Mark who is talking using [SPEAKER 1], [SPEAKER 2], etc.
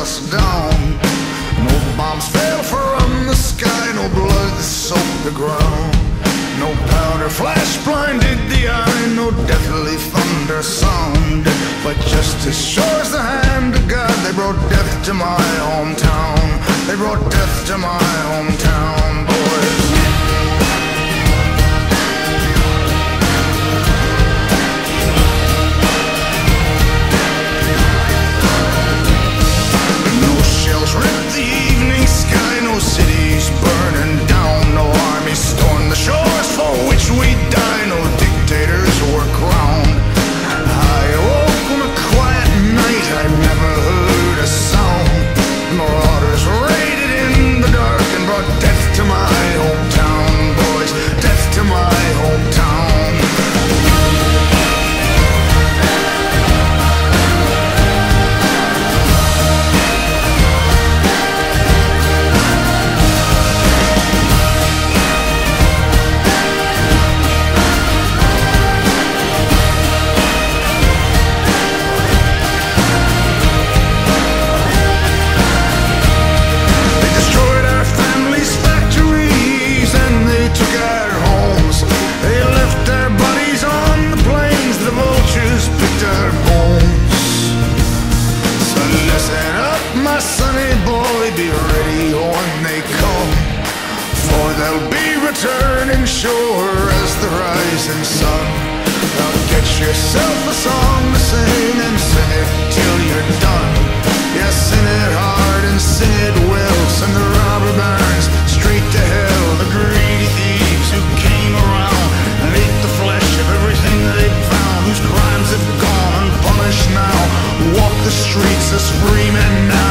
[SPEAKER 1] us down. No bombs fell from the sky, no blood that soaked the ground. No powder flash blinded the eye, no deathly thunder sound. But just as sure as the hand of God, they brought death to my hometown. They brought death to my hometown, boys. Ripped the evening sky, no cities burning down, no armies stormed the shores for which we die, no dictators were crowned. I awoke on a quiet night, I never heard a sound. Marauders raided in the dark and brought death to my hometown, boys, death to my hometown. Turning sure as the rising sun. Now get yourself a song to sing and sing it till you're done. Yeah, sing it hard and sing it well. Send the robber barons straight to hell. The greedy thieves who came around and ate the flesh of everything they'd found, whose crimes have gone unpunished now, walk the streets as free men now.